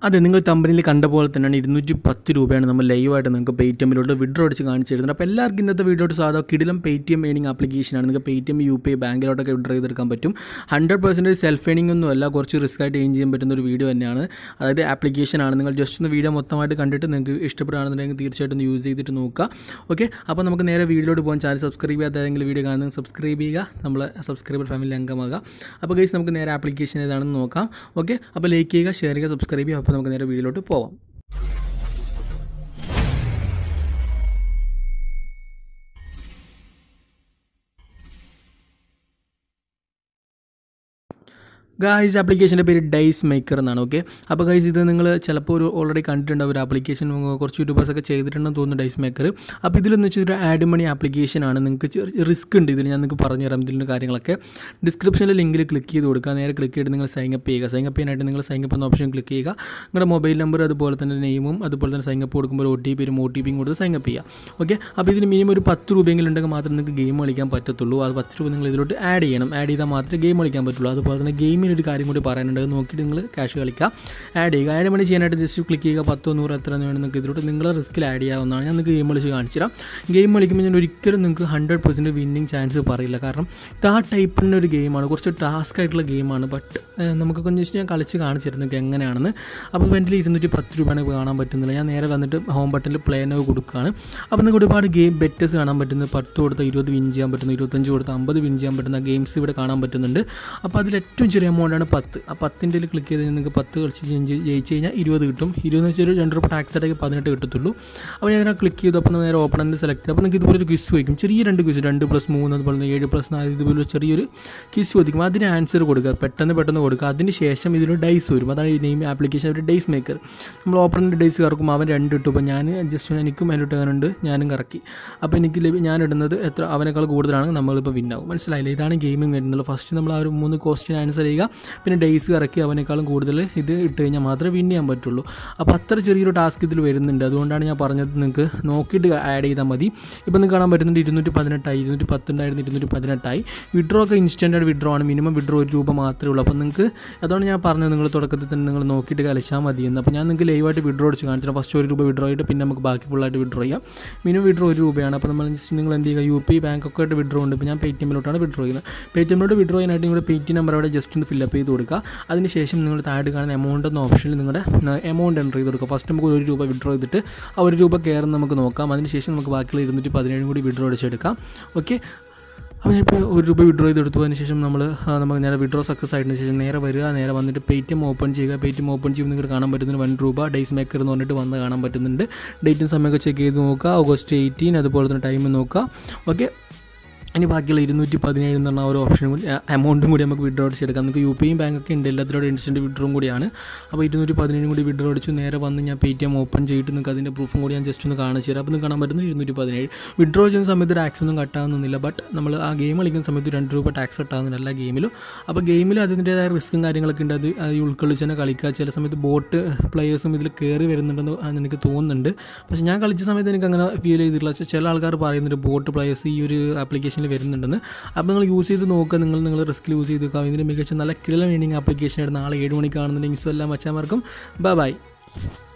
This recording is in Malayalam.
അതെ, നിങ്ങൾ തമ്പനിയിൽ കണ്ട പോലെ തന്നെയാണ് 210 രൂപയാണ് നമ്മൾ ലൈവായിട്ട് നിങ്ങൾക്ക് പേടിഎമ്മിലോട്ട് വിഡ്രോ അടിച്ച് കാണിച്ചു തരുന്നത്. അപ്പോൾ എല്ലാവർക്കും ഇന്നത്തെ വീഡിയോട്ട് സാധാ കിടിലം പേടിഎം ഏണിംഗ് ആപ്ലിക്കേഷനാണ്. നിങ്ങൾക്ക് പേടിഎം UPI ബാങ്കിലോട്ടൊക്കെ വിഡ്രോ ചെയ്തെടുക്കാൻ പറ്റും. 100% സെൽഫ് ഏണിംഗ് ഒന്നും അല്ല, കുറച്ച് റിസ്ക് ആയിട്ട് ഏൺ ചെയ്യാൻ പറ്റുന്ന ഒരു വീഡിയോ തന്നെയാണ്. അതായത് ആപ്ലിക്കേഷനാണ്. നിങ്ങൾ ജസ്റ്റ് ഒന്ന് വീഡിയോ മൊത്തമായിട്ട് കണ്ടിട്ട് നിങ്ങൾക്ക് ഇഷ്ടപ്പെടുകയാണെന്നുണ്ടെങ്കിൽ തീർച്ചയായിട്ടും ഒന്ന് യൂസ് ചെയ്തിട്ട് നോക്കുക. ഓക്കെ, അപ്പോൾ നമുക്ക് നേരെ വീഡിയോയിലോട്ട് പോകാൻ. ചാനൽ സബ്സ്ക്രൈബ് ചെയ്യാത്ത ഏതെങ്കിലും വീഡിയോ കാണുന്നത് സബ്സ്ക്രൈബ് ചെയ്യുക, നമ്മളെ സബ്സ്ക്രൈബർ ഫാമിലി അംഗമാകുക. അപ്പോൾ ഗൈസ് നമുക്ക് നേരെ ആപ്ലിക്കേഷൻ ഏതാണെന്ന് നോക്കാം. ഓക്കെ, അപ്പോൾ ലൈക്ക് ചെയ്യുക, ഷെയർ ചെയ്യുക, സബ്സ്ക്രൈബ് ചെയ്യുക. അപ്പോൾ നമുക്ക് നേരെ വീഡിയോയിലോട്ട് പോവാം. ഗൈസ്, ആപ്ലിക്കേഷൻ്റെ പേര് ഡൈസ് മേക്കർ എന്നാണ്. ഓക്കെ, അപ്പോൾ ഗൈസ് ഇത് നിങ്ങൾ ചിലപ്പോൾ ഓൾറെഡി കണ്ടിട്ടുണ്ടാവും. ഒരു ആപ്ലിക്കേഷൻ കുറച്ച് യൂട്യൂബേഴ്സൊക്കെ ചെയ്തിട്ടുണ്ടെന്ന് തോന്നുന്നു, ഡൈസ് മേക്കർ. അപ്പോൾ ഇതിലെന്ന് വെച്ചാൽ ഒരു ആഡ് മണി ആപ്ലിക്കേഷനാണ്. നിങ്ങൾക്ക് റിസ്ക് ഉണ്ട് ഇതിൽ, ഞാൻ നിങ്ങൾക്ക് പറഞ്ഞുതരാം ഇതിൻ്റെ കാര്യങ്ങളൊക്കെ. ഡിസ്ക്രിപ്ഷനിൽ ലിങ്കിൽ ക്ലിക്ക് ചെയ്ത് കൊടുക്കുക. നേരെ ക്ലിക്ക് ചെയ്ത് നിങ്ങൾ സൈനപ്പ് ചെയ്യുക. സൈനപ്പ് ചെയ്യാനായിട്ട് നിങ്ങൾ സൈനപ്പ് എന്ന ഓപ്ഷൻ ക്ലിക്ക് ചെയ്യുക. നിങ്ങളുടെ മൊബൈൽ നമ്പർ അതുപോലെ തന്നെ നെയിമും അതുപോലെ തന്നെ സൈനപ്പ് കൊടുക്കുമ്പോൾ OTP കൊടുത്ത് സൈനപ്പ് ചെയ്യുക. ഓക്കെ, അപ്പോൾ ഇതിന് മിനിമം ഒരു 10 രൂപയെങ്കിലും ഉണ്ടെങ്കിൽ മാത്രമേ നിങ്ങൾക്ക് ഗെയിം കളിക്കാൻ പറ്റത്തുള്ളൂ. അത് 10 രൂപ നിങ്ങൾ ഇതിലോട്ട് ആഡ് ചെയ്യണം. ആഡ് ചെയ്താൽ മാത്രമേ ഗെയിം കളിക്കാൻ പറ്റുള്ളൂ. അതുപോലെ തന്നെ ഗെയിമിന് ഒരു കാര്യം കൂടി പറയാനുണ്ട്, നോക്കിയിട്ട് നിങ്ങൾ ക്യാഷ് കളിക്കുക. ആഡ് ചെയ്യുക. ആഡ് മണി ചെയ്യാനായിട്ട് ജസ്റ്റ് ക്ലിക്ക് ചെയ്യുക. 10 100 എത്ര വേണം നിങ്ങൾക്ക് ഇതിലോട്ട് നിങ്ങൾ റിസ്കിൽ ആഡ് ചെയ്യാവുന്നതാണ്. ഞാൻ നിങ്ങൾക്ക് ഗെയിം കളിച്ച് കാണിച്ചു തരാം. ഗെയിം കളിക്കുമ്പോൾ ഞാൻ ഒരിക്കലും നിങ്ങൾക്ക് 100% വിന്നിങ് ചാൻസ് പറയില്ല. കാരണം ഇത് ആ ടൈപ്പിൻ്റെ ഒരു ഗെയിമാണ്, കുറച്ച് ടാസ്ക് ആയിട്ടുള്ള ഗെയിമാണ്. ബട്ട് നമുക്ക് கொஞ்சം ഞാൻ കളിച്ച് കാണിച്ചു തരും നിങ്ങൾക്ക് എങ്ങനെയാണെന്ന്. അപ്പോൾ എൻ്റെ 210 രൂപയാണ് കാണാൻ പറ്റുന്നില്ല. ഞാൻ നേരെ വന്നിട്ട് ഹോം ബട്ടണിൽ പ്ലേ നൗ കൊടുക്കുകയാണ്. അപ്പോൾ നിങ്ങൾക്ക് ഒരുപാട് ഗെയിം ബെറ്റേഴ്സ് കാണാൻ പറ്റുന്നത്. 10 കൊടുത്താൽ 20 വിൻ ചെയ്യാൻ പറ്റുന്നു, 25 കൊടുത്താൽ 50 വിൻ ചെയ്യാൻ പറ്റുന്ന ഗെയിംസ് ഇവിടെ കാണാൻ പറ്റുന്നുണ്ട്. അപ്പോൾ അതിൽ ഏറ്റവും ചെറിയ എമൗണ്ടാണ് 10. ആ 10ൻ്റെ ക്ലിക്ക് ചെയ്ത് നിങ്ങൾക്ക് 10 കളിച്ച് ജയിച്ച് കഴിഞ്ഞാൽ 20 കിട്ടും. 20 എന്ന് വെച്ചാൽ 2 രൂപ ടാക്സ് ആയിട്ട് 18 കിട്ടത്തുള്ളൂ. അപ്പോൾ ഞാൻ ക്ലിക്ക് ചെയ്തു. അപ്പോൾ നേരെ ഓപ്പൺ സെലക്ട് ചെയ്ത് അപ്പോൾ നിങ്ങൾക്ക് ഇതുപോലെ ഒരു ക്വിസ് ചോദിക്കും. ചെറിയ 2 ക്വിസ്, 2+3 അതുപോലെ 7+4 ഇതുപോലെ ചെറിയൊരു ക്വിസ് ചോദിക്കും. അതിന് ആൻസർ കൊടുക്കുക, പെട്ടെന്ന് കൊടുക്കുക. അതിന് ശേഷം ഇതിൽ ഡൈസ് വരും. അതാണ് ഈ നെയിം ആപ്ലിക്കേഷൻ ഒരു ഡൈസ് മേക്കർ. നമ്മൾ ഓപ്പണിൻ്റെ ഡൈസ് കറക്കുമ്പോൾ അവൻ 2 ഇട്ടു. അപ്പോൾ ഞാൻ ജസ്റ്റ് എനിക്കും അതിലിട്ട് അങ്ങനെയുണ്ട്, ഞാനും കറക്കി. അപ്പോൾ എനിക്ക് ഞാൻ ഇടുന്നത് എത്ര അവനേക്കാൾ കൂടുതലാണ്, നമ്മളിപ്പോൾ വിന്നാവും. മനസ്സിലായില്ല? ഇതാണ് ഗെയിമിംഗ് വരുന്നത്. ഫസ്റ്റ് നമ്മൾ ആ ഒരു 3 ക്വസ്റ്റ്യൻ ആൻസർ ചെയ്യുക, പിന്നെ ഡൈസ് കറക്കി അവനേക്കാളും കൂടുതൽ ഇത് ഇട്ട് കഴിഞ്ഞാൽ മാത്രമേ വിൻ ചെയ്യാൻ പറ്റുള്ളൂ. അപ്പോൾ അത്ര ചെറിയൊരു ടാസ്ക് ഇതിൽ വരുന്നുണ്ട്. അതുകൊണ്ടാണ് ഞാൻ പറഞ്ഞത് നിങ്ങൾക്ക് നോക്കിയിട്ട് ആഡ് ചെയ്താൽ മതി. ഇപ്പോൾ നിങ്ങൾക്ക് കാണാൻ പറ്റുന്നുണ്ട് 218 ആയി, 210 ഉണ്ടായിരുന്നു, 218 ആയി. വിഡ്രോ ഒക്കെ ഇൻസ്റ്റൻ്റ് വിഡ്രോ ആണ്. മിനിമം വിഡ്രോ 1 രൂപ മാത്രമേ ഉള്ളൂ. അപ്പോൾ നിങ്ങൾക്ക് അതാണ് ഞാൻ പറഞ്ഞത്, നിങ്ങൾ തുടക്കത്തിൽ തന്നെ നിങ്ങൾ നോക്കിയിട്ട് കളിച്ചാൽ മതി എന്ന്. അപ്പോൾ ഞാൻ നിങ്ങൾക്ക് ലൈവായിട്ട് വിഡ്രോ അടിച്ച് കാണിച്ചാൽ ഫസ്റ്റ് 1 രൂപ വിഡ്രോ ആയിട്ട് പിന്നെ നമുക്ക് ബാക്കി ഫുള്ളായിട്ട് വിഡ്രോ ചെയ്യാം. മിനിമം വിഡ്രോ 1 രൂപയാണ്. അപ്പോൾ നമ്മൾ നിങ്ങൾ എന്ത് ചെയ്യുക, UPI ബാങ്കൊക്കെ ആയിട്ട് വിഡ്രോ ഉണ്ട്. ഇപ്പോൾ ഞാൻ പേടിഎമ്മിലോട്ടാണ് വിഡ്രോ ചെയ്യുന്നത്. പേടിഎമ്മിലോട്ട് വിഡ്രോ ചെയ്യാനായിട്ട് നിങ്ങളുടെ പേടി നമ്പർ അവിടെ ജസ്റ്റ് ഒന്ന് ഫില്ലപ്പ് ചെയ്ത് കൊടുക്കുക. അതിനുശേഷം നിങ്ങൾ താഴെ കാണുന്ന എമൗണ്ട് എന്ന ഓപ്ഷനിൽ നിങ്ങളുടെ എമൗണ്ട് എൻ്റർ ചെയ്ത് കൊടുക്കുക. ഫസ്റ്റ് നമുക്ക് 1 രൂപ വിഡ്രോ ചെയ്തിട്ട് ആ 1 രൂപ കയറുന്ന നമുക്ക് നോക്കാം. അതിനുശേഷം നമുക്ക് ബാക്കിയുള്ള 217 കൂടി വിഡ്രോ അടിച്ചെടുക്കാം. ഓക്കെ, അപ്പോൾ ഞാനിപ്പോൾ 1 രൂപ വിഡ്രോ ചെയ്തെടുത്തതിന് ശേഷം നമുക്ക് നേരെ വിഡ്രോ സക്സസ് ആയതിനു ശേഷം നേരെ വരിക, നേരെ വന്നിട്ട് പേടിഎം ഓപ്പൺ ചെയ്യുക. പേടിഎം ഓപ്പൺ ചെയ്യുമ്പോൾ നിങ്ങൾക്ക് കാണാൻ പറ്റുന്നത് 1 രൂപ ഡൈസ് മേക്കർ എന്ന് പറഞ്ഞിട്ട് വന്ന് കാണാൻ പറ്റുന്നുണ്ട്. ഡേറ്റും സമയമൊക്കെ ചെക്ക് ചെയ്ത് നോക്കുക. ഓഗസ്റ്റ് 18, അതുപോലെ തന്നെ ടൈം നോക്കുക. ഓക്കെ, ഇനി ബാക്കിയുള്ള 217 എന്ന് പറഞ്ഞ ഒരു ഓപ്ഷനും കൂടി എമൗണ്ടും കൂടി നമുക്ക് വിഡ്രോ അടിച്ചെടുക്കാം. നമുക്ക് UPI ബാങ്കൊക്കെ ഉണ്ട്, എല്ലാത്തിലൂടെ ഇൻസ്റ്റൻറ്റ് വിഡ്രോയും കൂടിയാണ്. അപ്പോൾ 217 കൂടി വിഡ്രോ അടിച്ചു. നേരെ വന്ന് ഞാൻ പേടിഎം ഓപ്പൺ ചെയ്തിട്ട് നിങ്ങൾക്ക് അതിൻ്റെ പ്രൂഫും കൂടി ഞാൻ ജസ്റ്റ് ഒന്ന് കാണിച്ചു തരാം. അപ്പോൾ നിങ്ങൾക്ക് കാണാൻ പറ്റുന്നത് 217. വിഡ്രോ ചെയ്യുന്ന സമയത്ത് ടാക്സ് ഒന്നും കട്ടാകുന്നില്ല. ബട്ട് നമ്മൾ ആ ഗെയിം കളിക്കുന്ന സമയത്ത് 2 രൂപ ടാക്സ് കട്ടാകുന്നില്ല എല്ലാ ഗെയിമിലും. അപ്പോൾ ഗെയിമിൽ അതിൻ്റേതായ റിസ്ക്കും കാര്യങ്ങളൊക്കെ ഉണ്ട്. അത് ഉൾക്കൊള്ളിച്ച് തന്നെ കളിക്കുക. ചില സമയത്ത് ബോട്ട് പ്ലേയേഴ്സും ഇതിൽ കയറി വരുന്നുണ്ടെന്ന് എനിക്ക് തോന്നുന്നുണ്ട്. പക്ഷേ ഞാൻ കളിച്ച സമയത്ത് എനിക്ക് അങ്ങനെ ഫീൽ ചെയ്തിട്ടില്ല. ചില ആൾക്കാർ പറയുന്നുണ്ട് ബോട്ട് പ്ലേയേഴ്സ് ഈ ഒരു ആപ്ലിക്കേഷൻ വരുന്നുണ്ടെന്ന്. അപ്പോൾ നിങ്ങൾ യൂസ് ചെയ്ത് നോക്കുക. നിങ്ങൾ റിസ്കിൽ യൂസ് ചെയ്ത് നോക്കുക. ഇതിന് മികച്ച നല്ല കിടിലൻ ഏണിംഗ് ആപ്ലിക്കേഷൻ ആയിട്ട് നാളെ 7 മണിക്ക് കാണുന്നുണ്ടെങ്കിൽ എല്ലാം വച്ചാൽ ബൈ.